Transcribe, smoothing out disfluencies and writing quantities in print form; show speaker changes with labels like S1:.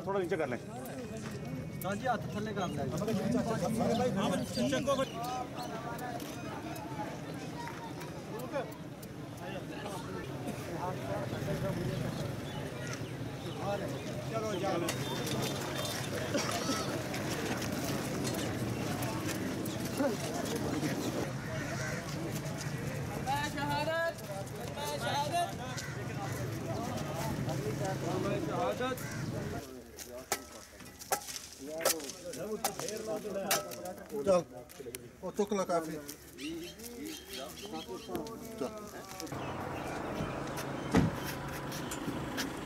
S1: थोड़ा नीचे कर लें।
S2: जी हाथ थल्ले कर लें। चलो चलो शहादत शहादत
S3: चल वो चुक ला काफी चल